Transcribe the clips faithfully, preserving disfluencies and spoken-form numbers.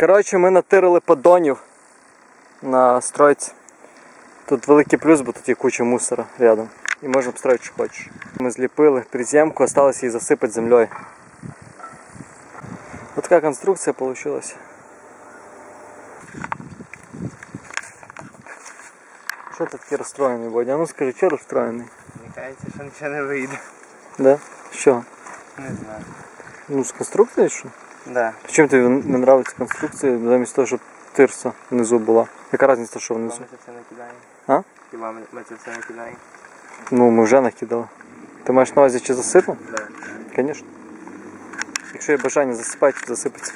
Коротше, ми натирили поддонів на стройці. Тут великий плюс, бо тут є куча мусора рядом. І можемо строїти, що хочеш. Ми зліпили приземку, осталось її засипати землею. Ось така конструкція вийшла. Що ти такий розстроєний, Бодя? А ну скажи, що розстроєний? Мені кажеться, що нічого не вийде. Да? Що? Не знаю. Ну, з конструкцією що? Да. Чим тобі не подобається конструкція, замість того, щоб тирса внизу була? Яка різниця, що внизу? Хіба ми це все накидаємо? А? Хіба ми, ми це все накидаємо? Ну, ми вже накидали. Ти маєш на увазі, чи засипав? Да. Звісно. Якщо є бажання засипати, то засипеться.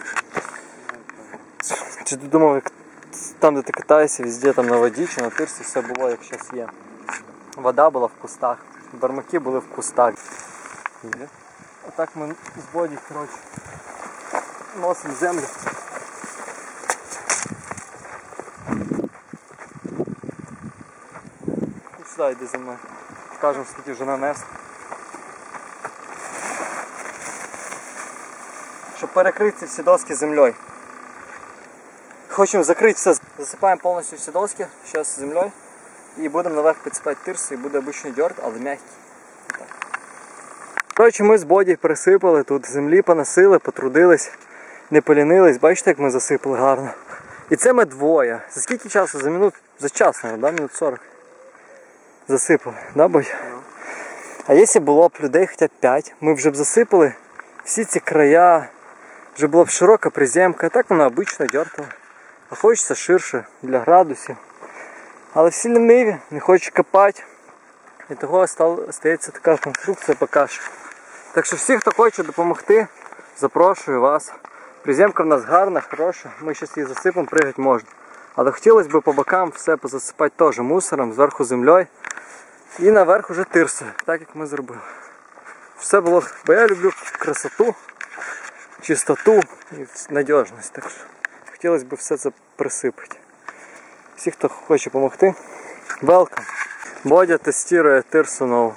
Чи ти думав, як там, де ти катаєшся, везде там на воді чи на тирсі все було, як зараз є? Вода була в кустах, бармаки були в кустах. Отак ми з Боді, коротше, носимо землю. І сюди йди за мною. Покажемо, скільки вже нанес. Щоб перекрити ці всі доски землею. Хочемо закрити все. Засипаємо повністю всі доски, зараз землею. І будемо наверх підсипати тирсу, і буде обичний дьорт, але м'який. Коротше, ми з Боді присипали, тут землі поносили, потрудились, не полінились. Бачите, як ми засипали гарно. І це ми двоє. За скільки часу? За минут, за час, мабуть, да? Минут сорок. Засипали, да, Бодь? No. А якщо було б людей хоча б п'ять, ми вже б засипали всі ці края, вже була б широка приземка, а так вона обично дьортова. А хочеться ширше, для градусів. Але всі ліниві, не хочуть копати. І того стається така конструкція поки що. Так що всі, хто хоче допомогти, запрошую вас. Приземка в нас гарна, хороша, ми зараз її засипемо, пригати можна. Але хотілося б по бокам все позасипати теж мусором, зверху землею. І наверх уже тирса, так як ми зробили. Все було, бо я люблю красоту, чистоту і надіжність. Так що хотілося б все це присипати. Всі, хто хоче допомогти, welcome. Бодя тестує тирсу нову.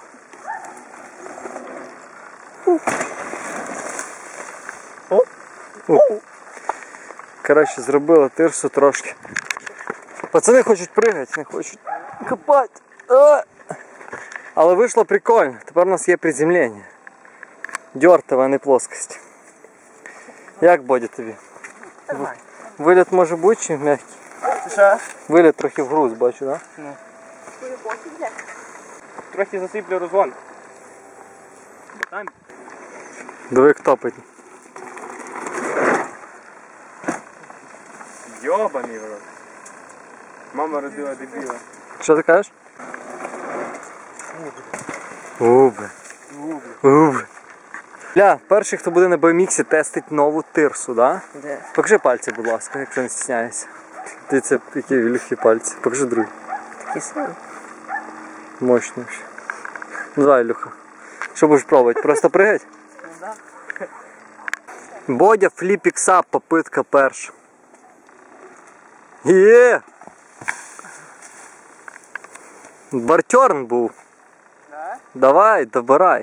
Коротше, зробили тирсу трошки. Пацани хочуть пригати, не хочуть копати. Але вийшло прикольно. Тепер у нас є приземлення. Дьортова, а не плоскость. Як, Бодя, тобі? Давай. Виліт може бути чи м'який? Що? Виліт трохи в груз, бачу, так? Да? Ну. Трохи засиплю розгон. Там. Диви, як топить. Йобаний в рот. Мама родила дебіла. Що ти кажеш? Убе. Убе. Бля, перший, хто буде на бі ем ікс, тестить нову тирсу, да? Де? Покажи пальці, будь ласка, якщо не стісняєшся. Дивіться, які великі пальці. Покажи другий. Такі самі. Мощний. Ну давай, Ілюха. Що будеш пробувати? Просто пригать? Да. Бодя фліп-ікса, попитка перша. Є! Бартерн був. Да? Давай, добирай.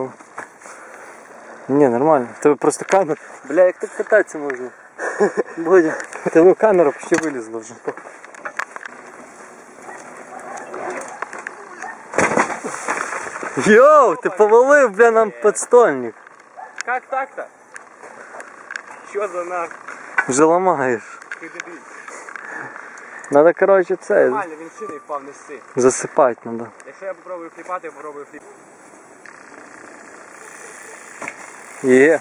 Ні, нормально. В тебе просто камера. Бля, як тут кататися можна? Бодя, в тебе камера почти вилізла вже. Йоу, ти повалив, бля, нам подстольник. Как так-то? Що за нах? Вже ламаєш. Ти дебіль. Надо, коротше, це, Нормально, він шиний впав нести. засипати надо. Якщо я попробую фліпати, я попробую фліп. Є.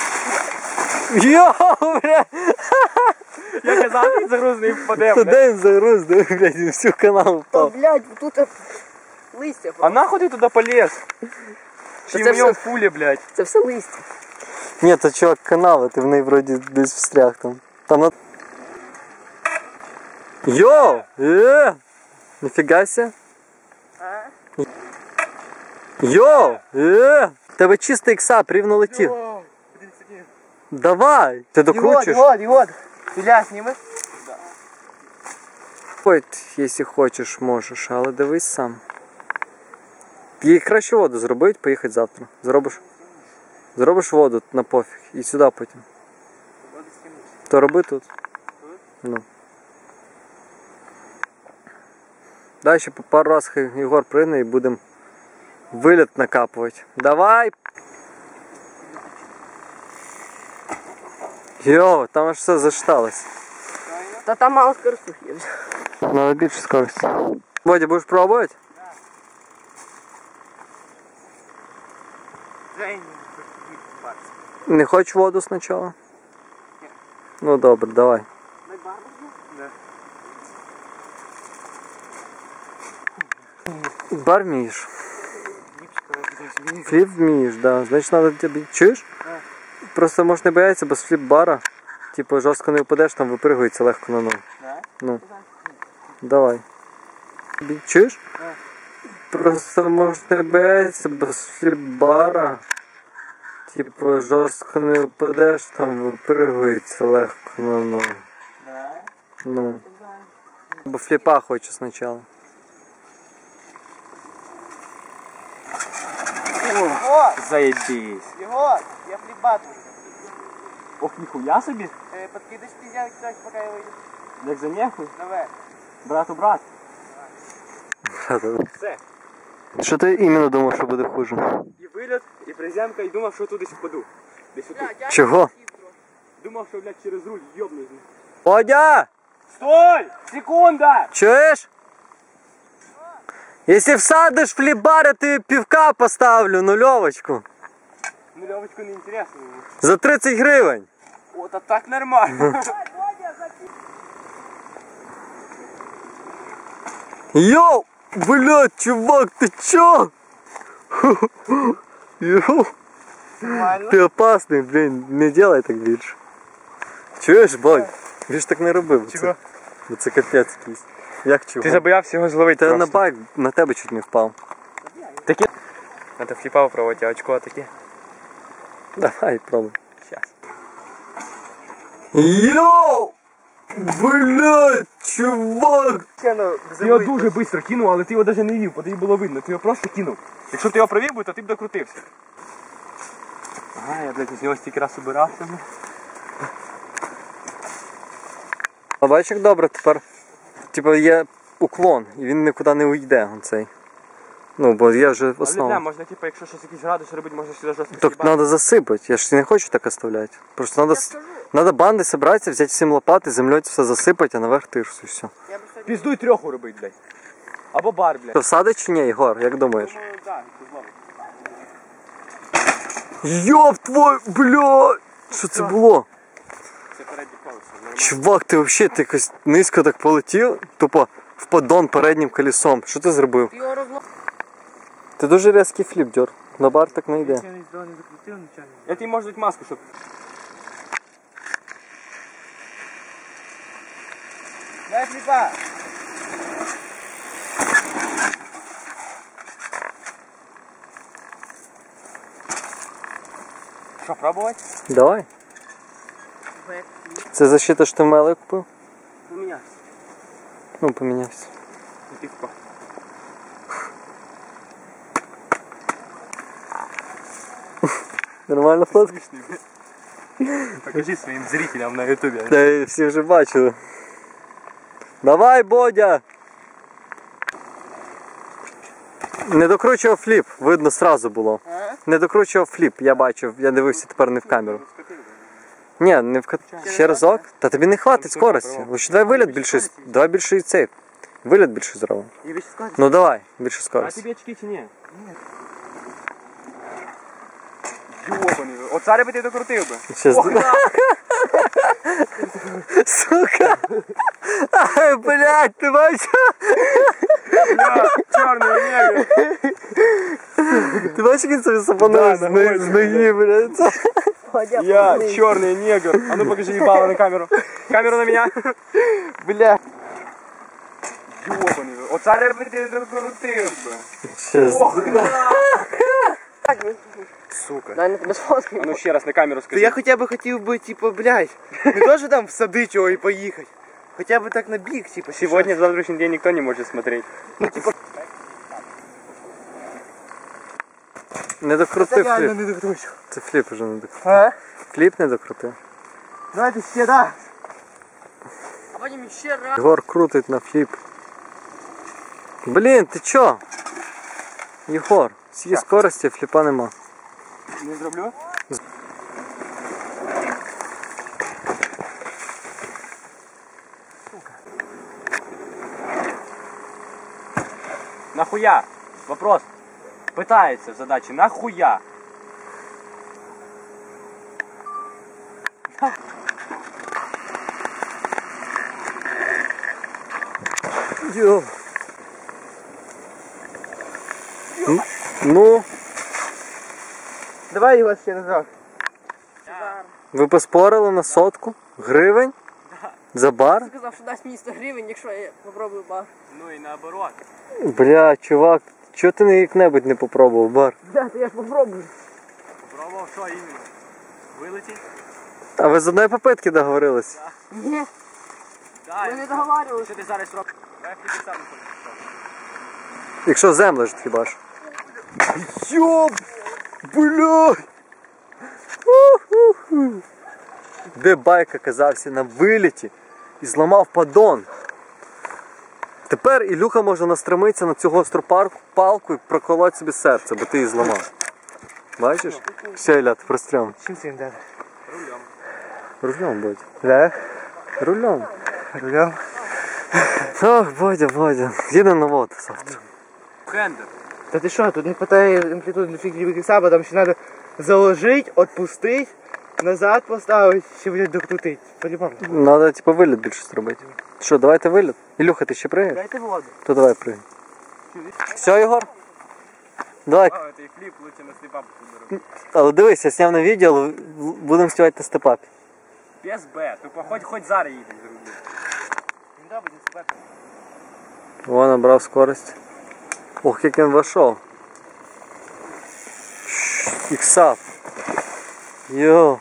Йоу, бля! Я казав, він загрузний впаде, Та блядь. де він загруз, де, блядь, він всю канал впав. Блядь, тут листя. А нахуй ти туди полез? Чи це в ньому все- пуля, блядь? Це все листя. Ні, то чувак канал, ти в неї вроді десь встряг там. Там на... Йоу! Е! Ніфіга ся. Йоу! Е! Тебе чисто ікса, рівно летів. О, один сидів. Давай! Ти докручуєш? Ігор, Ігор, Ілля, зніми. Ходь, якщо хочеш, можеш, але дивись сам. Їй краще воду зробити, поїхати завтра. Зробиш? Зробиш воду на пофіг і сюди потім. То роби тут. Ну. Дай ще по пару раз хай Єгор пригне і будемо виліт накапувати. Давай! Йо, там аж все зашталось. Та там мало скоростухи є. Надо більше скорості. Бодя, будеш пробувати? Не хочеш воду спочатку? Ну добре, давай. Бар вмієш? Фліп вмієш, да. Значить треба тобі. Чуєш? Просто можеш не боятися, бо з фліп-бара, типу, жорстко не впадеш, там випригується легко на ноги. Ну. Давай. Чуєш? Просто можеш не боятися, бо з фліп-бара, типу, жорстко не впадеш, там випригується легко на ноги. Ну. Бо фліпа хочу спочатку. О, заебись. Егор, я флипату. Ох, ніхуя собі. Э, подкидываешь пиздяк, кстати, пока я выйду. Як за нехуй. Давай. Брату брат. Все. Що ти іменно думав, що буде хуже? І виліт, і приземка, і думав, що туди впаду. Десь отут. Чого? Думав, що, блядь, через руль йобнусь. Бодя! Стой! Секунда! Чуєш? Якщо всадиш фліп-бар, я тобі півка поставлю, нульовочку. Нульовочку не інтересно. За тридцять гривень. От, а так нормально. Йоу! Блядь, чувак, ты чё? Йоу! Ти опасний, блін, не делай так більше. Чуєш, Бодь? Він ж так не робив. Чого? Це, це капець якийсь. Як чого? Ти забоявся його зловити Та просто. на байк на тебе чуть не впав. Таке? Надо фліпав пробувати, а очко таке. Давай, пробуй. Щас. Йоу! Блядь, чувак! Ти його дуже швидко кинув, але ти його навіть не вів, бо тобі було видно, ти його просто кинув. Якщо б ти його провів би, то ти б докрутився. Ага, я, блядь, з нього стільки раз убирався. А бачиш, як добре тепер, типу, є уклон, і він нікуди не уйде, цей. Ну, бо є вже Але основа. да, можна, типу, якщо щось якийсь градус робити, можна сюди жорстко Так сібати. треба засипати, я ж не хочу так оставляти. Просто треба, треба банди зібратися, взяти всім лопати, землею все засипати, а наверх тирсу і все. Піздуй трьоху робити, блядь. Або бар, блядь. Ти всадить чи ні, Єгор, як думаєш? Ну, так, зловить. Йоп твой, блядь! Що це було? Це передні колесо, нормально. Чувак, ти взагалі ти якось низько так полетів, тупо в поддон переднім колесом. Що ти зробив? Ти його розло... Ти дуже різкий фліп, Дьор. На бар так не йде. Я не закрутил ничего. Я тобі можу дати маску, щоб... Дай флипа. Що, пробувати? Давай. Це защита, що ти в Мелі купив? Помінявся. Ну, помінявся. І ти впав. Нормально фотка? Покажи своїм зрителям на ютубі. Та всі вже бачили. Давай, Бодя! Не докручував фліп, видно сразу було. Не докручував фліп, я бачив, я дивився тепер не в камеру. Ні, не в кат... Ще разок? Та тобі не хватить скорості. Лучше давай виліт більше, давай більше і цей. Виліт більше зробимо. Я більше скажу. Ну давай, більше А скорості. тобі очки чи ні? Ні. Йобаний. От зараз би ти докрутив би. Щас... Сука! Ай, блядь, ти бачиш? Я чорний негр. Ти бачиш, як він собі сапанув Да, з, на ноги- мой з ноги, блядь? Я чорний негр. А ну покажи їбало на камеру. Камеру на мене. Бля. Йобаний. От зараз би ти докрутив би. Щас. Сука. Дай не тебе сфоткаю. А ну ще раз на камеру То скажи. я хоча б хотів би, типу, блядь, не то, що там всадить його і поїхати. Хоча б так на бік, типу, Сегодня, в завтрашний день никто не может смотреть. Не докрутив реально фліп. не докручу. Це фліп уже не докрутив. А? Фліп не докрутив. Давайте ще раз. потім ще раз. Єгор крутить на фліп. Блін, ти чо? Єгор, з її скорості фліпа нема. Не зроблю? Нахуя? Вопрос. Питається в задачі. Нахуя? Йо. Н- Ну, Давай його ще назад. ви поспорили на сотку? Гривень? За бар? Сказав, що дасть мені сто гривень, якщо я попробую бар. Ну і наоборот. Бля, чувак, чого ти не як-небудь не попробував бар? Да, то я ж попробую. Пробував що іменно? Вилетіть? А ви з одної попитки договорились? Ні, Дай. ми не договарювалися. Що ти зараз робиш? Давай я сам не хочу. Якщо землиш хіба ж. Йоп! Блядь! Уху. Де байк оказався на виліті і зламав поддон. Тепер Ілюха може настромитися на цю гостру парку, палку і проколоть собі серце, бо ти її зламав. Бачиш? Все, Ілля, ти прострям. Чим цим дати? Рулем. Рулем, Бодя. Да? Рулем. Рулем. Ох, Бодя, Бодя. Їде на воду завтра. Хендер. Та ти що, тут не хватає амплитуди для фігівих саба, там ще треба заложити, відпустити, назад поставити, ще буде докрутити. По-любому. Надо типу виліт більше зробити. Що, давайте виліт? Ілюха, ти ще приїдеш? Дайте воду. То давай прыгай. Все, Єгор? Давай. А, ти фліп лучше на сліпа подарунок. Але дивись, я зняв на відео, але будемо співати на степапі. Без Б. Тупо хоч хоч зараз їдеш за рулем. Да, буде спати. О, набрав скорость. Ох, як він вийшов. Іксап. Йо.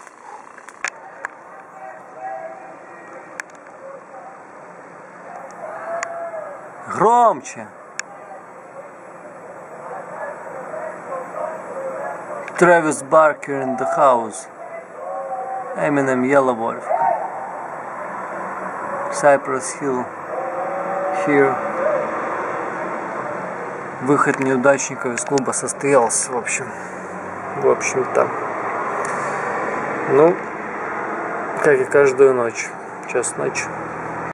Громче. Travis Barker in the house. Eminem Yellow Wolf. Cypress Hill. Here. Выход неудачника из клуба состоялся, в общем. В общем-то. Ну, как и каждую ночь. Час ночи.